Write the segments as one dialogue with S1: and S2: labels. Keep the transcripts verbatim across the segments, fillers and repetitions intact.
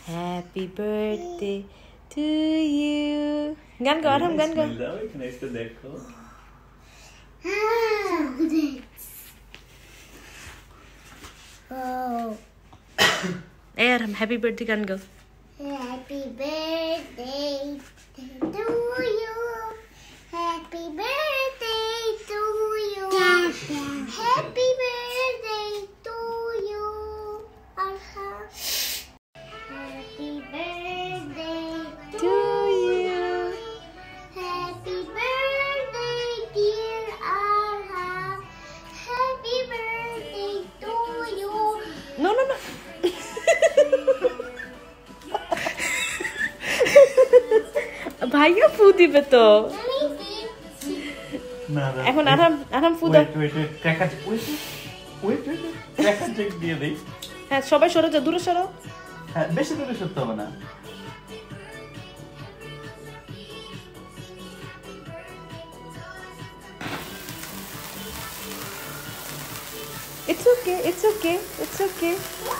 S1: Happy birthday to you. Gan go Arham, gan go.
S2: Can I still দেখো?
S3: Oh.
S1: Arham, happy birthday gan go.
S3: Happy birthday to you. Happy birthday to you. Happy birthday to you. Arham. Happy birthday
S1: To you.
S3: Happy birthday, dear Arham. Happy birthday to you.
S1: No, no, no. ভাইয়া ফু দিবে তো
S2: না
S1: এখন আরাম আরাম ফু দাও।
S2: Wait wait cracker wait wait wait cracker check দিয়ে দেই।
S1: হ্যাঁ সবাই সরো যাও, দূরে সরো।
S2: হ্যাঁ বেশি দূরে সরতে হবে না।
S1: It's okay, it's okay, it's okay.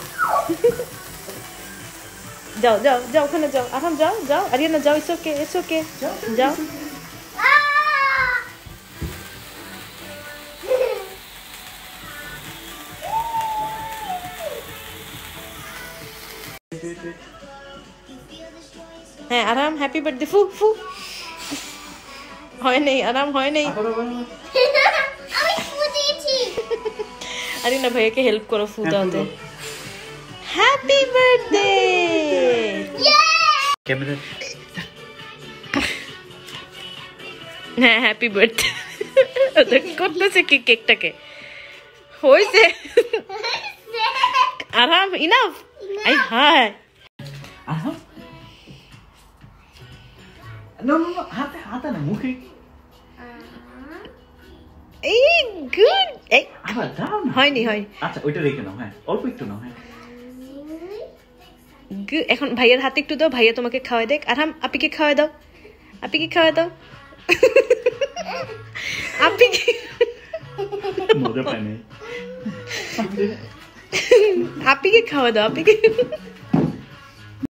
S1: যাও যাও যাও ওখানে যাও, আরাম যাও যাও, আরিয়ানা যাও, it's okay, it's okay. যাও। হ্যাঁ আরাম হ্যাপি বার্থডে ফু ফু। হয় নেই আরাম, হয় নেই।
S3: আমি ফু দিয়েছি।
S1: আরিয়ানা ভাইয়াকে হেল্প করো ফু দাওতে। Happy birthday.
S2: ক্যামেরা
S1: হ্যাঁ হ্যাপি বার্থডে করতেছে কি কেকটাকে। হয়েছে আরাম, ইনাফ। আই হাই
S2: আহা নো নো নো হাতে হাতে না মুখে।
S1: এই গুড। এই
S2: আবার দাও না।
S1: হয়নি হয়।
S2: আচ্ছা ওইটা রেখে নাও। হ্যাঁ অল্প একটু নাও। হ্যাঁ
S1: Good. এখন ভাইয়ার হাতে একটু দাও, ভাইয়া তোমাকে খাওয়াই দেখ। আরাম আপিকে খাওয়াই দাও, আপিকে খাওয়াই দাও। আপিকে
S2: মজা পাই নাই।
S1: আপিকে খাওয়াই দাও, আপিকে।